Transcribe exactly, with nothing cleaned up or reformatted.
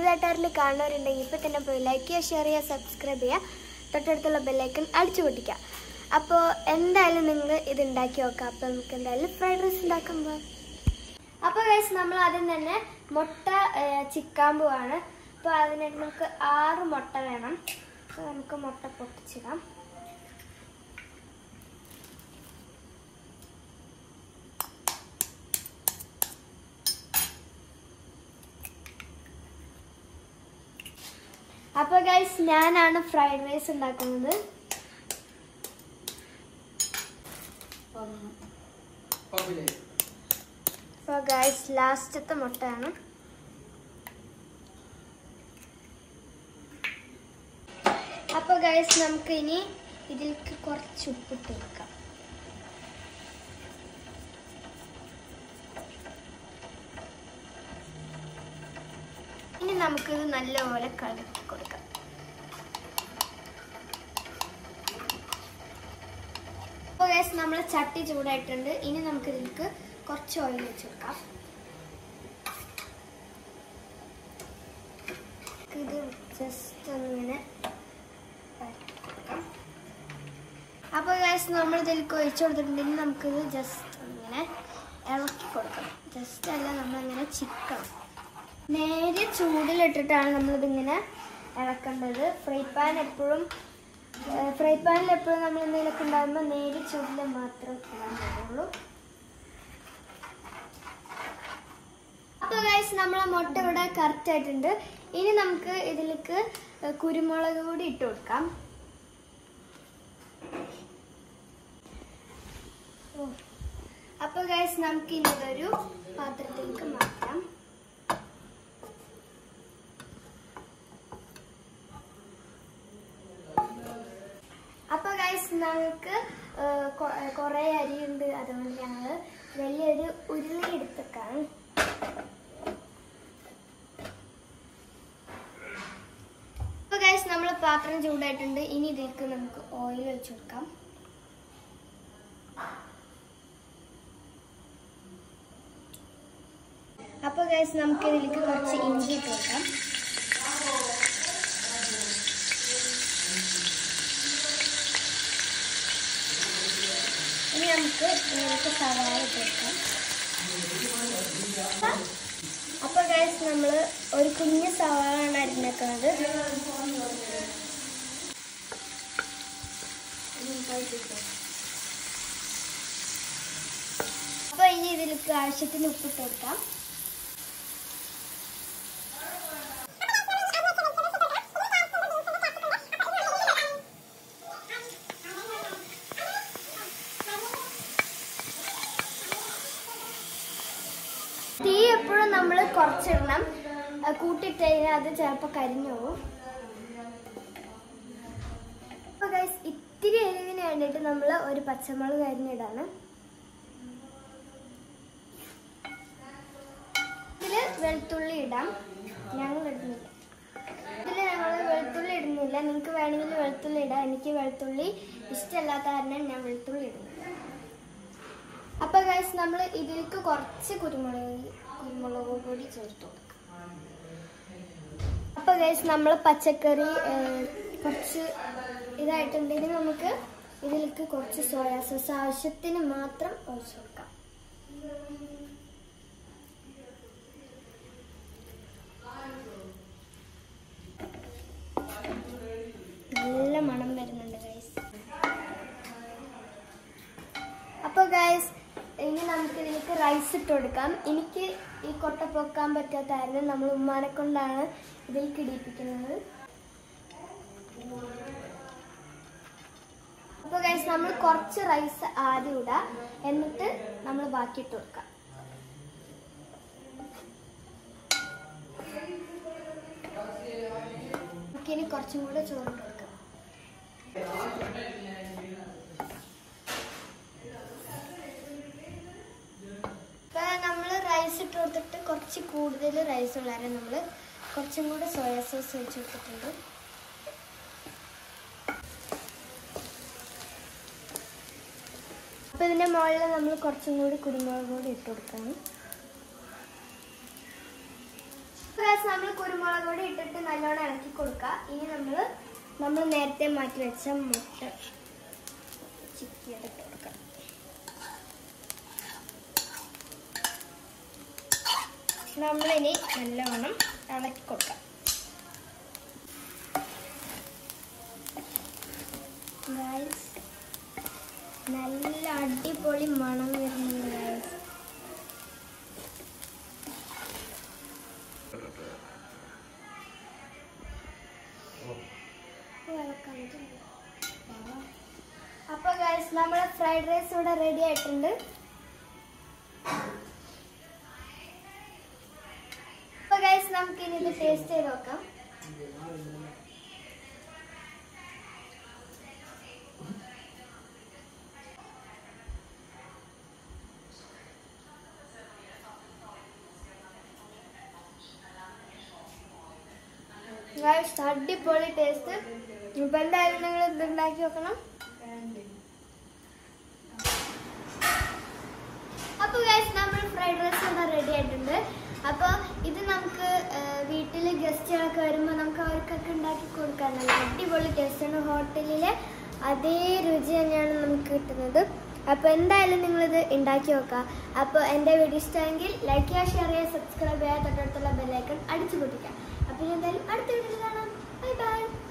ആദ്യമായിട്ടാരിൽ കാണുന്നവരുണ്ടെങ്കിൽ ഇപ്പോൾ തന്നെ പോയി ലൈക്ക് ചെയ്യുക, ഷെയർ ചെയ്യുക, സബ്സ്ക്രൈബ് ചെയ്യുക, തൊട്ടടുത്തുള്ള ബെല്ലൈക്കൺ അടിച്ചു പൊട്ടിക്കുക. അപ്പോൾ എന്തായാലും നിങ്ങൾ ഇത് ഉണ്ടാക്കി നോക്കാം. അപ്പോൾ നമുക്ക് എന്തായാലും ഫ്രൈഡ് റൈസ് ഉണ്ടാക്കുമ്പോൾ അപ്പോൾ ഗൈസ് നമ്മൾ ആദ്യം തന്നെ മുട്ട ചിക്കാൻ പോവാണ്. അപ്പോൾ അതിനായിട്ട് നമുക്ക് ആറ് മുട്ട വേണം. അപ്പോൾ നമുക്ക് മുട്ട പൊട്ടിച്ചിടാം. അപ്പോൾ ഗൈസ് ഞാനാണ് ഫ്രൈഡ് റൈസ് ഉണ്ടാക്കുന്നത്. അപ്പോൾ ഗൈസ് ലാസ്റ്റത്തെ മുട്ടയാണ്. അപ്പോൾ ഗൈസ് നമുക്ക് ഇനി ഇതിലേക്ക് കുറച്ച് ഉപ്പിട്ട് വെക്കാം. ഇനി നമുക്കിത് നല്ലപോലെ കലക്കി കൊടുക്കാം. അപ്പോൾ ഗൈസ് നമ്മൾ ചട്ടി ചൂടായിട്ടുണ്ട്. ഇനി നമുക്ക് ഇതിലേക്ക് കുറച്ച് ഓയിൽ വെച്ച് കൊടുക്കാം. ഇത് ജസ്റ്റ് ഒന്നിങ്ങനെ കൊടുക്കാം. അപ്പോൾ ഗൈസ് നമ്മൾ ഇതിലേക്ക് ഒഴിച്ചു കൊടുത്തിട്ടുണ്ടെങ്കിൽ നമുക്കിത് ജസ്റ്റ് ഒന്നിങ്ങനെ ഇളക്കി കൊടുക്കാം. ജസ്റ്റ് അല്ല, നമ്മളിങ്ങനെ ചിക്കണം. നേരെ ചൂടിലിട്ടിട്ടാണ് നമ്മളിതിങ്ങനെ ഇളക്കേണ്ടത്. ഫ്രൈ പാൻ എപ്പോഴും ഫ്രൈ പാനിൽ എപ്പോഴും നമ്മൾ എന്തെങ്കിലുമൊക്കെ ഉണ്ടാകുമ്പോൾ നേരെ ചൂടിൽ മാത്രം ഇടാൻ പാടുള്ളൂ. അപ്പോൾ ഗൈസ് നമ്മളെ മുട്ട ഇവിടെ കറക്റ്റ് ആയിട്ടുണ്ട്. ഇനി നമുക്ക് ഇതിലേക്ക് കുരുമുളക് കൂടി ഇട്ട് കൊടുക്കാം. അപ്പോൾ ഗൈസ് നമുക്ക് ഇനി ഇതൊരു പാത്രത്തിലേക്ക് മാറ്റാം. അപ്പോൾ ഗൈസ് ഞങ്ങൾക്ക് കുറേ അരിയുണ്ട്, അതുകൊണ്ട് ഞങ്ങൾ വലിയൊരു ഉരുളി എടുത്തേക്കാണ്. അപ്പോൾ ഗൈസ് നമ്മൾ പാത്രം ചൂടായിട്ടുണ്ട്. ഇനി ഇതിലേക്ക് നമുക്ക് ഓയിൽ ഒഴിച്ചു കൊടുക്കാം. അപ്പോൾ ഗൈസ് നമുക്ക് ഇതിലേക്ക് കുറച്ച് ഇഞ്ചി ഇട്ട് കൊടുക്കാം. ഇനി നമുക്ക് ഇതിലേക്ക് സവാള ഇട്ട് കൊടുക്കാം. അപ്പോൾ ഗൈസ് നമ്മൾ ഒരു കുഞ്ഞ് സവാളാണ് അരിഞ്ഞേക്കുന്നത്. അപ്പോൾ ഇനി ഇതിലേക്ക് ആവശ്യത്തിന് ഉപ്പിട്ട് കൊടുക്കാം. തീ എപ്പോഴും നമ്മൾ കുറച്ചിടണം. കൂട്ടിയിട്ട് കഴിഞ്ഞാൽ അത് ചിലപ്പോൾ കരിഞ്ഞു പോകും. അപ്പോൾ ഗൈസ് ഇത്തിരി എരിവിന് വേണ്ടിയിട്ട് നമ്മൾ ഒരു പച്ചമുളക് കരിഞ്ഞിടാണ്. ഇതിൽ വെളുത്തുള്ളി ഇടാം. ഞങ്ങൾ ഇടുന്നില്ല. ഇതിൽ ഞങ്ങൾ വെളുത്തുള്ളി ഇടുന്നില്ല. നിങ്ങൾക്ക് വേണമെങ്കിൽ വെളുത്തുള്ളി ഇടാം. എനിക്ക് വെളുത്തുള്ളി ഇഷ്ടമല്ലാത്ത കാരണം ഞാൻ വെളുത്തുള്ളി ഇടുന്നില്ല. അപ്പോൾ ഗൈസ് നമ്മൾ ഇതിലേക്ക് കുറച്ച് കുരുമുളക് കുരുമുളക് പൊടി ചേർത്ത് കൊടുക്കാം. അപ്പോൾ ഗൈസ് നമ്മൾ പച്ചക്കറി കുറച്ച് ഇതായിട്ടുണ്ടെങ്കിൽ നമുക്ക് ഇതിലേക്ക് കുറച്ച് സോയാ സോസ് ആവശ്യത്തിന് മാത്രം ഒഴിച്ചു കൊടുക്കാം. നല്ല മണം വരുന്നുണ്ട് ഗൈസ്. അപ്പോൾ ഗൈസ് ഇനി നമുക്ക് ഇതിലേക്ക് റൈസ് ഇട്ട് കൊടുക്കാം. എനിക്ക് ഈ കൊട്ട പൊക്കാൻ പറ്റാത്ത കാരണം നമ്മൾ ഉമ്മാനെ കൊണ്ടാണ് ഇതിലേക്ക് ഇടിപ്പിക്കുന്നത്. അപ്പോൾ ഗൈസ് നമ്മൾ കുറച്ച് റൈസ് ആദ്യം ഇടാം, എന്നിട്ട് നമ്മൾ ബാക്കി ഇട്ട് കൊടുക്കാം. നമുക്കിനി കുറച്ചും കൂടെ ചോറ് കൊടുക്കാം. നമ്മൾ റൈസ് ഇട്ട് കൊടുത്തിട്ട് കുറച്ച് കൂടുതൽ റൈസ് ഉള്ളവരെ നമ്മൾ കുറച്ചും കൂടെ സോയാ സോസ് ഒഴിച്ച് കൊടുത്തിട്ടുണ്ട്. അപ്പോൾ ഇതിൻ്റെ മുകളിൽ നമ്മൾ കുറച്ചും കൂടി കുരുമുളക് കൂടി ഇട്ട് കൊടുക്കണം. നമ്മൾ കുരുമുളക് പൊടി ഇട്ടിട്ട് നല്ലോണം ഇളക്കി കൊടുക്കുക. ഇനി നമ്മൾ നമ്മൾ നേരത്തെ മാറ്റി വെച്ച മുട്ട ചിക്കിയിട്ട് കൊടുക്കാം. നമ്മളിനി നല്ലോണം ഇളക്കി കൊടുക്കാം. നല്ല അടിപൊളി മണം വരുന്നുണ്ട് ഗൈസ്. അപ്പൊ ഗൈസ് നമ്മുടെ ഫ്രൈഡ് റൈസ് ഇവിടെ റെഡി ആയിട്ടുണ്ട്. അപ്പൊ ഗൈസ് നമുക്ക് ഇനി ഇത് ടേസ്റ്റ് ചെയ്ത് നോക്കാം. ഗൈസ് അടിപൊളി ടേസ്റ്റ്. ഇപ്പൊ എന്തായാലും നിങ്ങൾ ഇത് ഉണ്ടാക്കി വെക്കണം. അപ്പൊ ഗൈസ് നമ്മൾ ഫ്രൈഡ് റൈസ് ഇവിടെ റെഡി ആയിട്ടുണ്ട്. അപ്പൊ ഇത് നമുക്ക് വീട്ടിൽ ഗസ്റ്റുകളൊക്കെ വരുമ്പോൾ നമുക്ക് അവർക്കൊക്കെ ഉണ്ടാക്കി കൊടുക്കാൻ നല്ല അടിപൊളി ടേസ്റ്റാണ്. ഹോട്ടലിലെ അതേ രുചി തന്നെയാണ് നമുക്ക് കിട്ടുന്നത്. അപ്പോൾ എന്തായാലും നിങ്ങളിത് ഉണ്ടാക്കി നോക്കുക. അപ്പോൾ എൻ്റെ വീഡിയോ ഇഷ്ടമെങ്കിൽ ലൈക്ക് ചെയ്യുക, ഷെയർ ചെയ്യുക, സബ്സ്ക്രൈബ് ചെയ്യുക, തൊട്ടടുത്തുള്ള ബെല്ലൈക്കൺ അടിച്ചു പൊട്ടിക്കുക. അപ്പോൾ എന്തായാലും അടുത്ത വീഡിയോയിൽ കാണാം. Bye by.